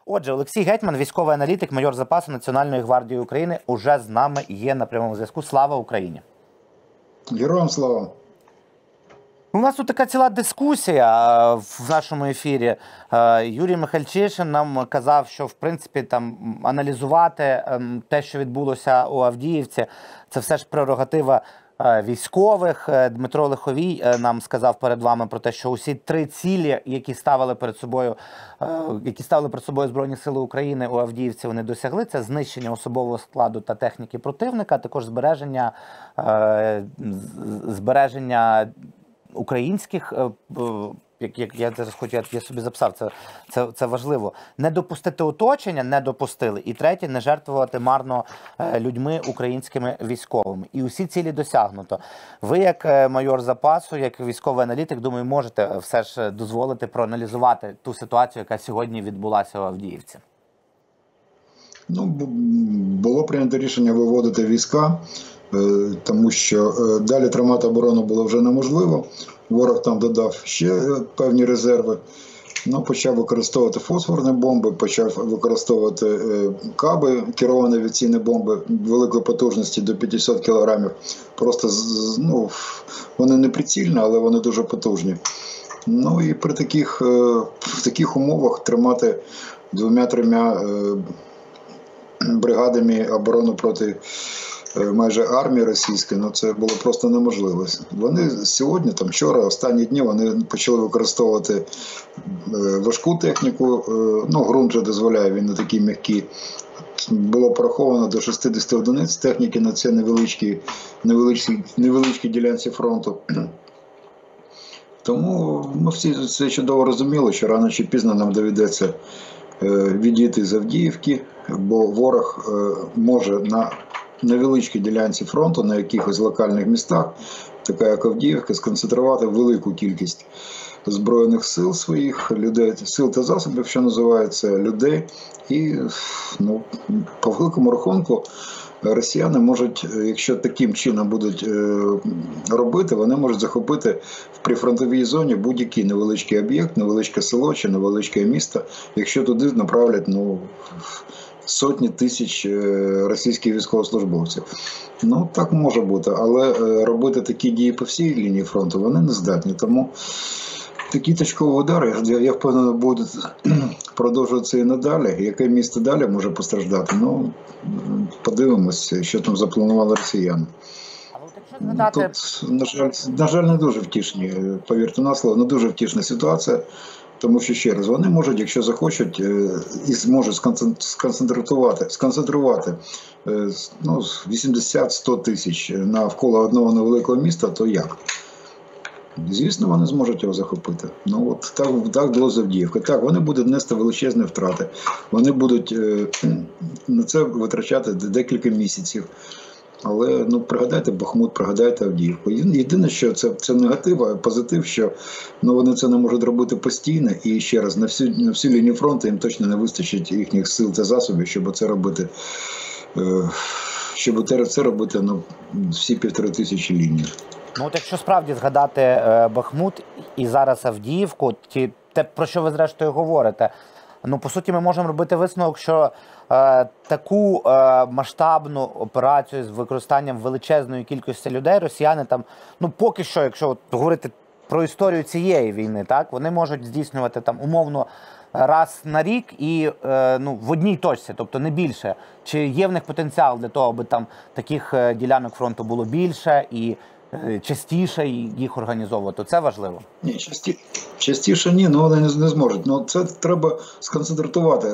Отже, Олексій Гетьман, військовий аналітик, майор запасу Національної гвардії України, уже з нами є на прямому зв'язку. Слава Україні! Героям слава! У нас тут така ціла дискусія в нашому ефірі. Юрій Михальчишин нам казав, що в принципі там аналізувати те, що відбулося у Авдіївці, це все ж прерогатива військових. Дмитро Лиховій нам сказав перед вами про те, що усі три цілі, які ставили перед собою Збройні Сили України у Авдіївці, вони досягли. Це знищення особового складу та техніки противника, також збереження українських, як я зараз хочу, я собі записав, це важливо. Не допустити оточення, не допустили. І третє, не жертвувати марно людьми українськими військовими. І усі цілі досягнуто. Ви, як майор запасу, як військовий аналітик, думаю, можете все ж дозволити проаналізувати ту ситуацію, яка сьогодні відбулася у Авдіївці. Ну, було прийнято рішення виводити війська, тому що далі тримати оборону було вже неможливо. Ворог там додав ще певні резерви. Ну, почав використовувати фосфорні бомби, почав використовувати каби, керовані авіаційні бомби великої потужності до 500 кг. Просто, ну, вони не прицільні, але вони дуже потужні. Ну і при в таких умовах тримати 2-3 бригадами оборону проти майже армії російської, ну це було просто неможливо. Вони сьогодні, там вчора, останні дні, вони почали використовувати важку техніку, ну ґрунт вже дозволяє, він не такий м'який. Було пораховано до 60 одиниць техніки на цій невеличкій ділянці фронту. Тому ми всі це чудово розуміли, що рано чи пізно нам доведеться відійти з Авдіївки, бо ворог може на невеличкій ділянці фронту, на якихось локальних містах, така як Авдіївка, сконцентрувати велику кількість збройних сил своїх, людей, сил та засобів, що називається, людей. І ну, по великому рахунку росіяни можуть, якщо таким чином будуть робити, вони можуть захопити в прифронтовій зоні будь-який невеличкий об'єкт, невеличке село чи невеличке місто, якщо туди направлять сотні тисяч російських військовослужбовців. Ну, так може бути, але робити такі дії по всій лінії фронту вони не здатні. Тому такі точкові удари, я впевнений, будуть продовжуватися і надалі. Яке місто далі може постраждати? Ну, подивимося, що там запланували росіяни. Тут, на жаль, не дуже втішні, повірте на слово, не дуже втішна ситуація. Тому що, ще раз, вони можуть, якщо захочуть, і зможуть сконцентрувати 80-100 тисяч навколо одного невеликого міста, то як? Звісно, вони зможуть його захопити. Ну, от так було з Авдіївкою. Так, вони будуть нести величезні втрати. Вони будуть на це витрачати декілька місяців. Але ну, пригадайте Бахмут, пригадайте Авдіївку. Єдине, що це негатив, а позитив, що вони це не можуть робити постійно. І ще раз, на всю лінію фронту їм точно не вистачить їхніх сил та засобів, щоб це робити. Всі 1500 ліній. Ну от якщо справді згадати Бахмут і зараз Авдіївку, те, про що ви зрештою говорите, ну, по суті, ми можемо робити висновок, що таку масштабну операцію з використанням величезної кількості людей росіяни там, ну, поки що, якщо говорити про історію цієї війни, так, вони можуть здійснювати там умовно раз на рік і ну, в одній точці, тобто не більше. Чи є в них потенціал для того, аби там таких ділянок фронту було більше і частіше їх організовувати? Це важливо? Ні, частіше ні, але вони не зможуть. Ну, це треба сконцентрувати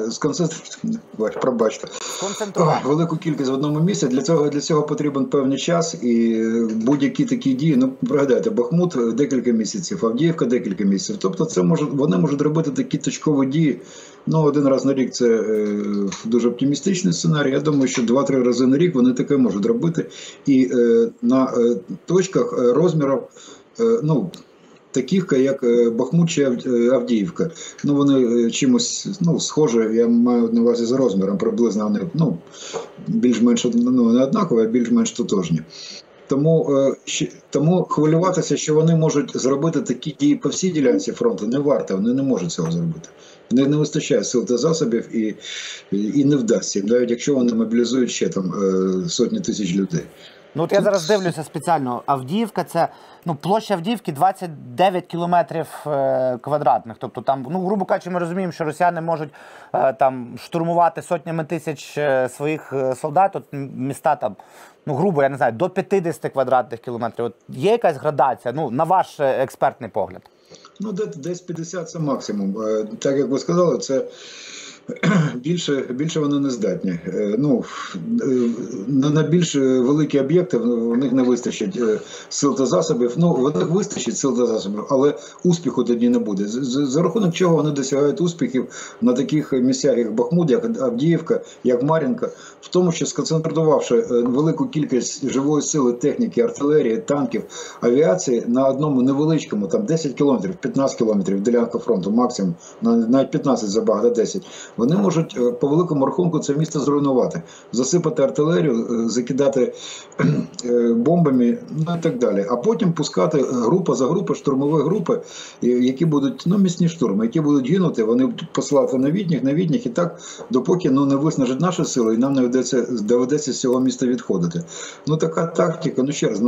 велику кількість в одному місці. Для цього потрібен певний час і будь-які такі дії. Ну, пригадайте, Бахмут декілька місяців, Авдіївка декілька місяців. Тобто вони можуть робити такі точкові дії. Ну, один раз на рік це дуже оптимістичний сценарій. Я думаю, що 2-3 рази на рік вони таке можуть робити. І на точках розмірів, ну, таких, як Бахмут чи Авдіївка. Ну, вони чимось, ну, схожі, я маю на увазі за розміром, приблизно вони, ну, більш-менш, ну, не однакові, а більш-менш тотожні. Тому хвилюватися, що вони можуть зробити такі дії по всій ділянці фронту, не варто, вони не можуть цього зробити. В них не вистачає сил та засобів і не вдасться, навіть якщо вони мобілізують ще там сотні тисяч людей. Ну от я зараз дивлюся спеціально. Авдіївка, це, ну, площа Авдіївки 29 кілометрів квадратних. Тобто там, ну, грубо кажучи, ми розуміємо, що росіяни можуть там штурмувати сотнями тисяч своїх солдат. От міста там, ну, грубо, я не знаю, до 50 квадратних кілометрів. От є якась градація, ну, на ваш експертний погляд? Ну, десь 50 – це максимум. Так, як ви сказали, це більше вони не здатні. Ну, на більш великі об'єкти в них не вистачить сил та засобів. Ну, в них вистачить сил та засобів, але успіху тоді не буде. За рахунок чого вони досягають успіхів на таких місцях, як Бахмут, як Авдіївка, як Мар'їнка, в тому, що сконцентрувавши велику кількість живої сили, техніки, артилерії, танків, авіації на одному невеличкому, там 10 кілометрів, 15 кілометрів ділянка фронту максимум, навіть 15 забагато, 10, вони можуть по великому рахунку це місто зруйнувати, засипати артилерію, закидати бомбами, ну і так далі. А потім пускати група за групою, штурмові групи, які будуть, ну, міцні штурми, які будуть гинути, вони посилати на відніх, і так, допоки, ну, не виснажить наші сили, і нам не доведеться з цього міста відходити. Ну, така тактика, ну, ще раз,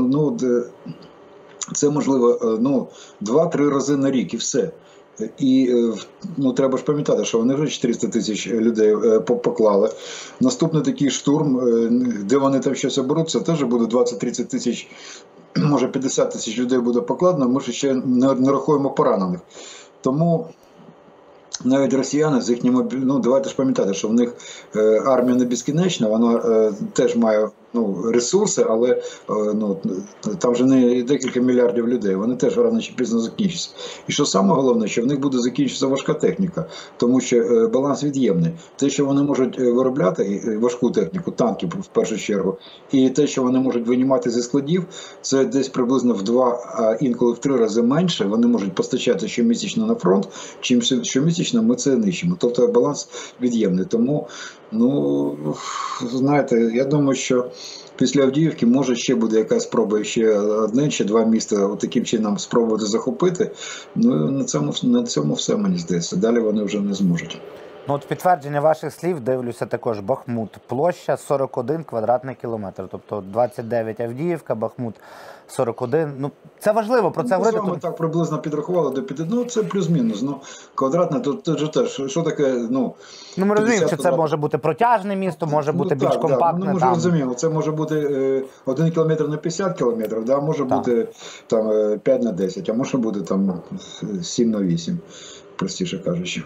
це можливо, ну, 2-3 рази на рік і все. І, ну, треба ж пам'ятати, що вони вже 400 тисяч людей поклали. Наступний такий штурм, де вони там щось оберуть, це теж буде 20-30 тисяч, може 50 тисяч людей буде покладено, ми ще не рахуємо поранених. Тому навіть росіяни з їхніми, ну, давайте ж пам'ятати, що в них армія не безкінечна, вона теж має, ну, ресурси, але, ну, там же не декілька мільярдів людей, вони теж рано чи пізно закінчаться. І що саме головне, що в них буде закінчитися важка техніка, тому що баланс від'ємний. Те, що вони можуть виробляти важку техніку, танки в першу чергу, і те, що вони можуть винімати зі складів, це десь приблизно в 2, а інколи в 3 рази менше вони можуть постачати щомісячно на фронт, чим щомісячно ми це нищимо. Тобто баланс від'ємний. Тому, ну, знаєте, я думаю, що після Авдіївки може ще буде якась спроба ще одне чи 2 міста таким чином спробувати захопити. Ну, на цьому все, мені здається. Далі вони вже не зможуть. Ну, от підтвердження ваших слів, дивлюся також, Бахмут. Площа 41 квадратний кілометр. Тобто 29 Авдіївка, Бахмут 41. Ну, це важливо про це говорити. Ми так приблизно підрахували до 5. Ну, це плюс-мінус. Ну, квадратне, то ж теж, що таке, ну... Ну, ми розуміємо, що це може бути протяжне місто, може бути більш компактне. Ну, ми ж розуміємо, це може бути 1 кілометр на 50 кілометрів, да? Може бути там 5 на 10, а може бути там 7 на 8, простіше кажучи.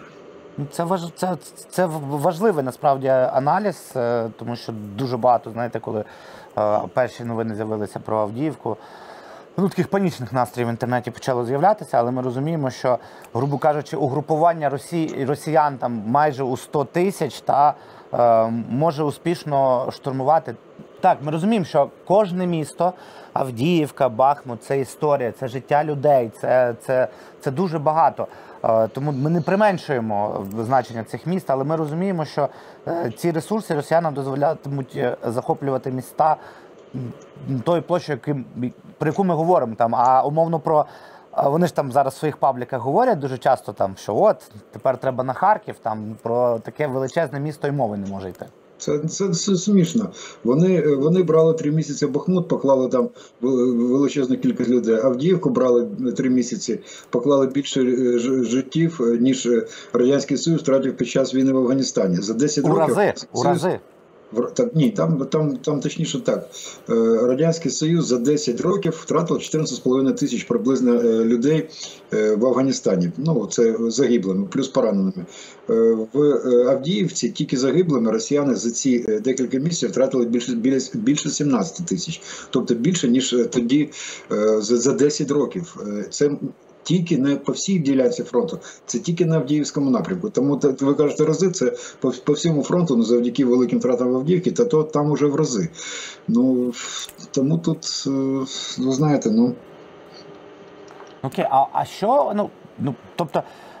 Це важливий, насправді, аналіз, тому що дуже багато, знаєте, коли перші новини з'явилися про Авдіївку, ну, таких панічних настроїв в інтернеті почало з'являтися, але ми розуміємо, що, грубо кажучи, угрупування росіян там майже у 100 тисяч може успішно штурмувати. Так, ми розуміємо, що кожне місто, Авдіївка, Бахмут – це історія, це життя людей, це дуже багато. Тому ми не применшуємо значення цих міст, але ми розуміємо, що ці ресурси росіянам дозволятимуть захоплювати міста тої площі, про яку ми говоримо. Там, а умовно про... Вони ж там зараз в своїх пабліках говорять дуже часто, там, що от, тепер треба на Харків, там, про таке величезне місто й мови не може йти. Це смішно. Вони брали 3 місяці Бахмут, поклали там величезну кількість людей. Авдіївку брали 3 місяці, поклали більше життів, ніж Радянський Союз втратив під час війни в Афганістані. За 10 років... У рази. Так, ні, там точніше так. Радянський Союз за 10 років втратив 14,5 тисяч приблизно людей в Афганістані. Ну, це загиблими, плюс пораненими. В Авдіївці тільки загиблими росіяни за ці декілька місяців втратили більше 17 тисяч. Тобто більше, ніж тоді за 10 років. Це тільки не по всій ділянці фронту, це тільки на Авдіївському напрямку. Тому ви кажете рази, це по всьому фронту, ну, завдяки великим втратам Авдіївки, то там уже в рази. Ну, тому тут, ви знаєте, ну... Окей, а що, тобто,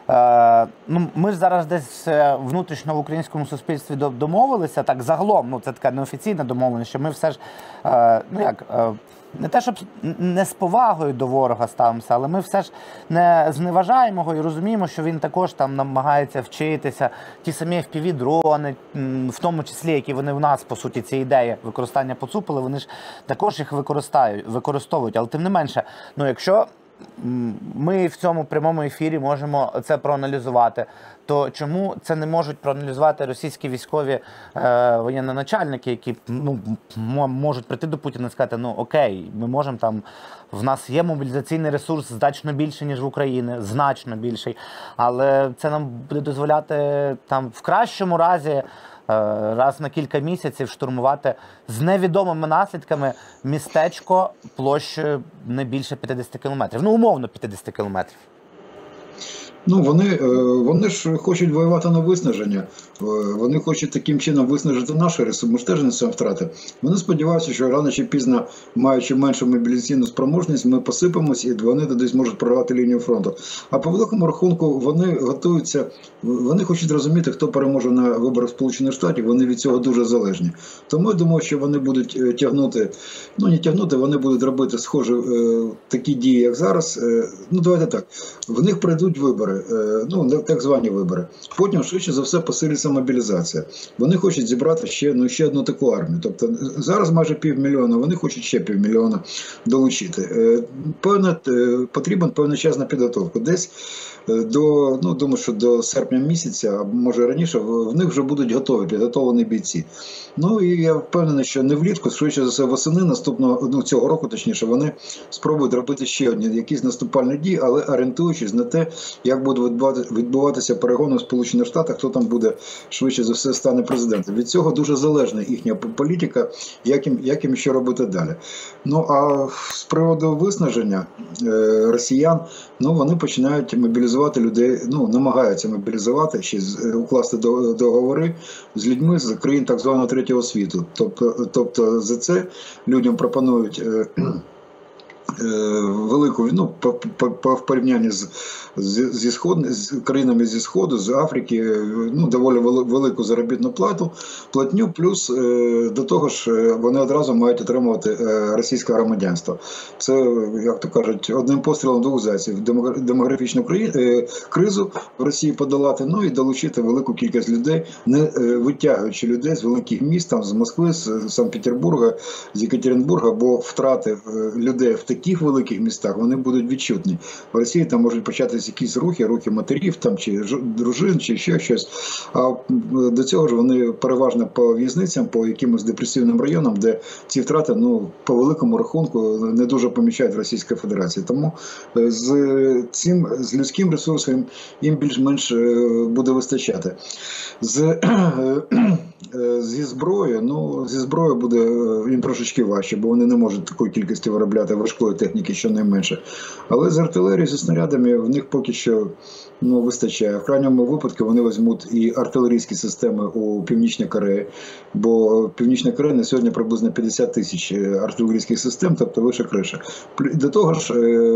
Ну, ми ж зараз десь внутрішньо в українському суспільстві домовилися, так загалом, ну це така неофіційна домовленість, що ми все ж, ну як, не те, щоб не з повагою до ворога ставимося, але ми все ж не зневажаємо його і розуміємо, що він також там намагається вчитися. Ті самі FPV-дрони, в тому числі, які вони в нас, по суті, ці ідеї використання поцупили, вони ж також їх використовують. Але тим не менше, ну якщо ми в цьому прямому ефірі можемо це проаналізувати, то чому це не можуть проаналізувати російські військові воєнноначальники, які можуть прийти до Путіна і сказати, ну окей, ми можемо там, в нас є мобілізаційний ресурс значно більший, ніж в Україні, значно більший, але це нам буде дозволяти там в кращому разі раз на кілька місяців штурмувати з невідомими наслідками містечко площею не більше 50 кілометрів. Ну, умовно 50 кілометрів. Ну, вони ж хочуть воювати на виснаження. Вони хочуть таким чином виснажити наші ресурси. Ми ж теж несемо втрати. Вони сподіваються, що рано чи пізно, маючи меншу мобілізаційну спроможність, ми посипемось і вони десь можуть прорвати лінію фронту. А по великому рахунку вони готуються, вони хочуть розуміти, хто переможе на виборах Сполучених Штатів, вони від цього дуже залежні. Тому я думаю, що вони будуть тягнути, ну не тягнути, вони будуть робити схожі такі дії, як зараз. Ну, давайте так, в них прийдуть вибори. Ну, так звані вибори. Потім, швидше за все, посилиться мобілізація. Вони хочуть зібрати ще одну таку армію. Тобто, зараз майже 500 000, вони хочуть ще 500 000 долучити. Потрібен певний час на підготовку. Десь думаю, що до серпня місяця, а може раніше, в них вже будуть підготовлені бійці. Ну, і я впевнений, що не влітку, швидше за все, восени цього року, точніше, вони спробують робити ще одні якісь наступальні дії, але орієнтуючись на те, як будуть відбуватися перегони в Сполучених Штатах, хто там буде, швидше за все, стане президентом. Від цього дуже залежна їхня політика, як їм що робити далі. Ну, а з приводу виснаження росіян, ну, вони починають мобілізувати людей, ну, намагаються мобілізувати, ще укласти договори з людьми з країн так званого третього світу. Тобто за це людям пропонують велику, ну, в порівнянні з країнами зі Сходу, з Африки, ну, доволі велику заробітну платню, плюс до того ж вони одразу мають отримувати російське громадянство. Це, як то кажуть, одним пострілом двох зайців. Демографічну кризу в Росії подолати, ну і долучити велику кількість людей, не витягуючи людей з великих міст, там, з Москви, з Санкт-Петербурга, з Єкатеринбурга, бо втрати людей в таких великих містах, вони будуть відчутні. В Росії там можуть початися якісь рухи матерів, там, чи дружин, чи ще щось. А до цього ж вони переважно по в'язницям, по якимось депресивним районам, де ці втрати, по великому рахунку, не дуже помічають Російська Федерація. Тому з людським ресурсом їм більш-менш буде вистачати. Зі зброєю буде їм трошечки важче, бо вони не можуть такої кількості виробляти важкої техніки, щонайменше. Але з артилерією, зі снарядами в них поки що вистачає. В крайньому випадку вони візьмуть і артилерійські системи у Північній Кореї, бо Північна Корея на сьогодні приблизно 50 000 артилерійських систем, тобто вище криша. До того ж,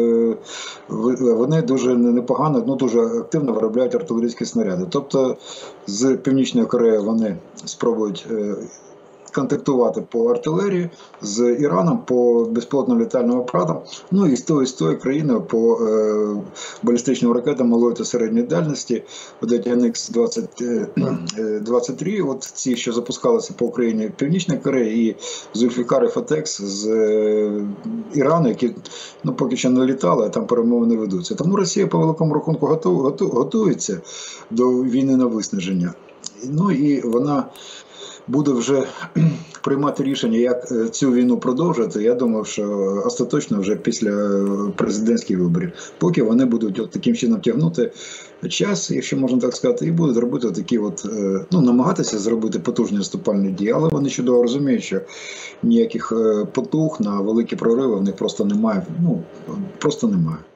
вони дуже непогано, дуже активно виробляють артилерійські снаряди. Тобто з Північної Кореї вони спробують контактувати по артилерії, з Іраном по безпілотним літальним апаратам, ну і з тої країни по балістичним ракетам малої та середньої дальності, NX-23, от ці, що запускалися по Україні Північної Кореї, і Зульфікар і Фатекс з Ірану, які поки що не літали, а там перемовини ведуться. Тому Росія по великому рахунку готується до війни на виснаження. Ну і вона буде вже приймати рішення, як цю війну продовжити. Я думаю, що остаточно вже після президентських виборів. Поки вони будуть таким чином тягнути час, якщо можна так сказати, і будуть робити такі намагатися зробити потужні наступальні дії, але вони чудово розуміють, що ніяких потуг на великі прориви в них просто немає. Просто немає.